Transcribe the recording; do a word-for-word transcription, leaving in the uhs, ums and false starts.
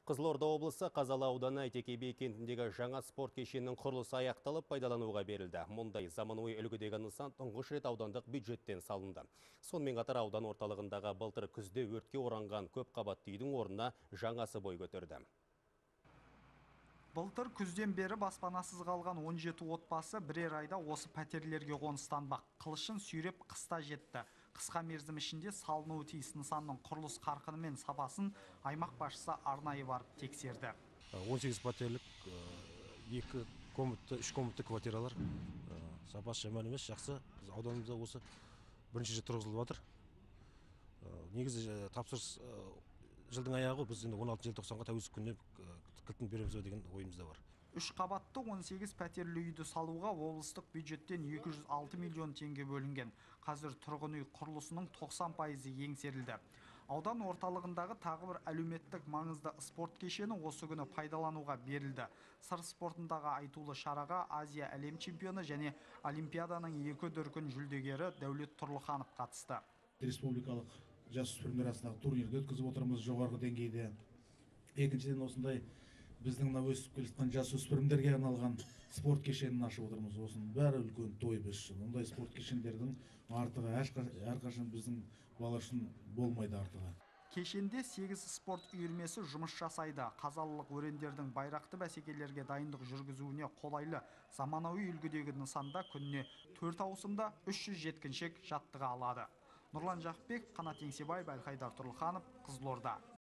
Қызылорда облысы Қазалы ауданы Әйтеке би кентіндегі жаңа спорт кешенінің құрылысы аяқталып пайдалануға берілді. Мұндай заманауи үлгідегі нысан тұңғыш рет аудандық бюджеттен салынды. Сонымен қатар аудан орталығындағы былтыр күзде өртке оранған көп қабатты үйдің орнына жаңасы бой көтерді. Былтыр күзден бері баспанасыз қалған он жеті отбасы бірер айда осы пәтерлерге қоныстанбақ. Қылышын сүйреп қыста жетті. Қысқа мерзім ішінде салынуы тиіс нысанның құрылыс қарқыны мен сапасын аймақ басшысы арнайы барып тексерді. он сегіз пәтерлік, екі комнатты, үш комнатты квартиралар. Сапасы жаман емес, жақсы. Ауданымызда осы бірінші рет тұрғызылып жатыр. Негізі тапсырыс жылдың аяғы, біз он алты желтоқсанға тәуелсіздік күніне кілтін береміз деген ойымызда бар. Үш қабатты он сегіз пәтерлі үйді салуға облыстық бюджеттен екі жүз алты миллион теңге бөлінген. Қазір тұрғын үй құрылысының тоқсан пайызы еңсерілді. Аудан орталығындағы тағы бір әлеуметтік маңызды спорт кешені осы күні пайдалануға берілді. Сыр спортындағы айтулы шараға Азия әлем чемпионы және Олимпиаданың екі дүркін жүлдегері Дәулет Тұрлыханов қатысты. Республикалық жасөспірімдер арасындағы турнирді өткізіп отырмыз жоғарғы деңгейде. Екіншіден осындай біздің мына өсіп келе жатқан жасөспірімдерге арналған спорт кешенін ашып отырмыз. Осының бәрі үлкен той біз үшін. Ондай спорт кешендердің артығы әрқашан біздің балалар үшін болмайды артығы. Кешенде сегіз спорт үйірмесі жұмыс жасайды. Қазалылық өрендердің байрақты бәсекелерге дайындық жүргізуіне қолайлы заманауи үлгідегі нысанда күніне төрт ауысымда үш жүз жеткіншек жаттыға алады. Нұрлан Жақпек, Қанат Еңсебаев, Әлхайдар Тұрлыханов, Қызылорда.